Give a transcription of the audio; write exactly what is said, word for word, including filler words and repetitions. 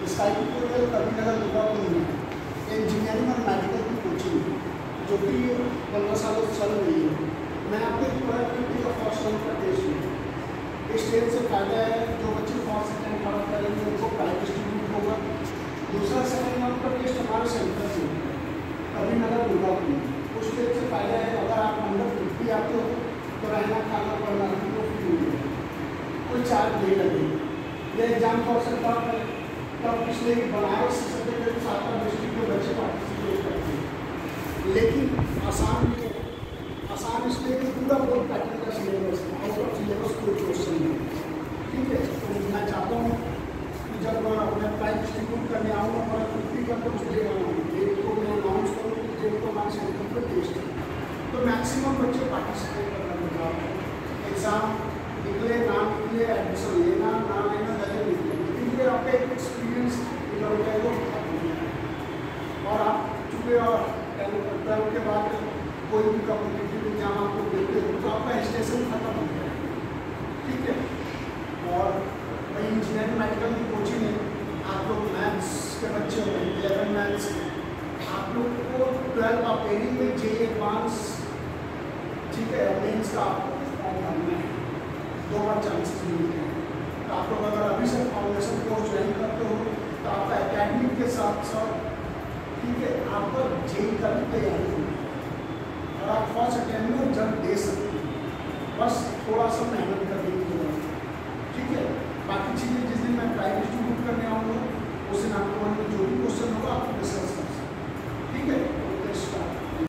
Sky tutorial कभी नगर दुर्गापुर में engineering और मेडिकल की कोचिंग जो कि पंद्रह सालों से चल रही है। मैं आपको एक प्रोडक्टिविटी का फर्स्ट रन का टेस्ट हूँ। इस टेस्ट से फायदा है जो बच्चे फर्स्ट सेकेंड थर्ड करेंगे उनको प्राइस डिस्ट्रीब्यूट होगा। दूसरा सेकेंड राउंड का टेस्ट हमारे सेंटर से कभी नगर दुर्गापुर में। उस टेस्ट से फायदा है अगर आप अंडर फिफ्टी आते हो तो रहना खाना पढ़ना तो फ्री मिलेगा, कोई चार्ज नहीं लगेगा। ये एग्जाम का अवसर कब है तब पिछले बनारस सब्जेक्ट सात आठ डिस्ट्रिक्ट के बच्चे पार्टिसिपेट करते हैं, लेकिन आसान भी है। आसान इसलिए कि पूरा बोर्ड पैटर्न का सिलेबस है, आउट ऑफ सिलेबस कोई क्वेश्चन नहीं। ठीक है, तो मैं चाहता हूँ कि जब मैं प्राइस डिस्ट्रीब्यूट करने आऊँगा और फिफ्टी का तो उसके डेट को मैं अनाउंस करूँ कि डेट को हमारे सेंटर पर टेस्ट है तो मैक्सिमम बच्चे पार्टिसिपेट करना चाहते हैं। एग्ज़ाम निकले ना निकले एडमिशन लेना ना लेना गले निकले, लेकिन ये आपका एक एक्सपीरियंस निकल जाएगा। और आप चूँकि और ट्वेल्थ के बाद कोई भी कॉम्पिटिटिव एग्जाम आपको देते हो तो आपका स्टेशन खत्म हो जाएगा। ठीक है, और वही इंजीनियरिंग मेडिकल की कोचिंग है। आप लोग मैथ्स के बच्चे हो, इलेवन मैथ्स, आप लोग को ट्वेल्थ अपेयरिंग में जे एडवांस, ठीक है, मेंस का आपको फॉर्म भरना है, दो बार चांसेस मिलते हैं। तो आप लोग अगर अभी से फाउंडेशन कोर्स ज्वाइन करते हो तो आपका एकेडमिक के साथ साथ ठीक है आपका जे का भी तैयारी होगी और आप फर्स्ट अटेम्प्ट में जब दे सकते हैं, बस थोड़ा सा मेहनत करने की जरूरत है। ठीक है, बाकी चीज़ें जिस दिन मैं प्राइस डिस्ट्रीब्यूट करने आऊँगा उस दिन आपको जो भी क्वेश्चन होगा आप डिस्कस कर सकते हैं। ठीक है, तो